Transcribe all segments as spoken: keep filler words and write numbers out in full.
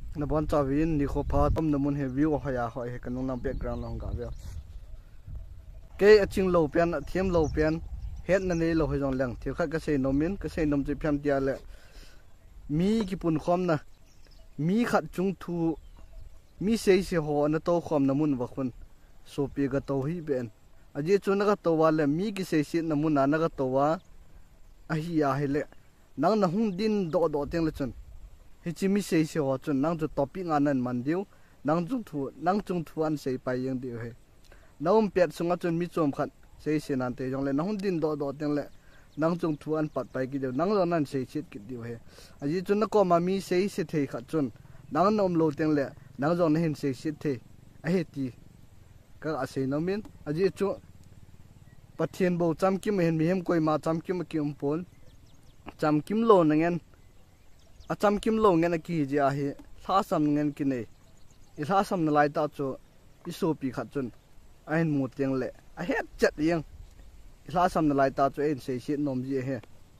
na bon chawin ni kho pha tom na mun he view hoya hoi he kanung na background long ga ve ke aching lo pian thiam lo pian het na nei lo hoi jong lang thiu kha ka sei nomin ka sei nom chi pham tia le mi ki pun khom na mi khat chung thu mi sei se ho na to khom na mun wa khun so pi ga to hi ben aje chu na ga to wa le mi ki sei si na mun na na ga to wa a hi ya he le nang na hung din do do teng le chun hi chi mi sei se ho chun nang chu topic nga nan man diu nang chung thu nang chung thu an sei pai yang diu he naum pet sunga chun mi chom khat sei se nan te jong le na hung din do do teng le nang chung thu an pat pai ki diu nang lo nan sei chit ki diu he aje chun na ko ma mi sei se thei khat chun nang nom lo teng le nang jong na hin sei chit the a he ti ka a sei nomin aje chu pathian bo cham kim hen mi hem koi ma cham kim kim pon cham kim lo na ngen a cham kim lo ngen a ki ji a hi tha sam ngen ki nei i tha sam na lai ta chu i so pi khat chun a hen mu teng le a het chat yang i tha sam na lai ta chu en sei si nom ji he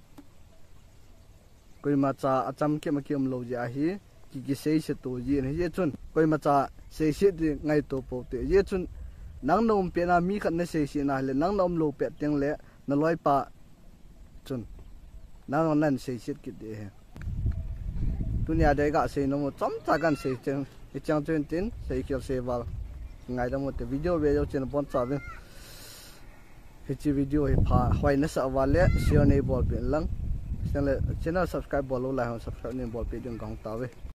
koi ma cha a cham kim kim lo ji a hi ki ki sei se to ji ne ye chun koi ma cha sei si di ngai to po te ye chun nang nom pe na mi khat na sei si na le nang nom lo pe teng le na loi pa chun nang nan sei si ki de he dunia de ga sei no mo chom cha gan sei chang i chang chen tin sei kyal sei wal ngai da mo te video ve yo chen pon cha ve he chi video he pha hoi na sa wa le share nei bol pe lang channel channel subscribe bol lo la subscribe nei bol pe ding gong ta ve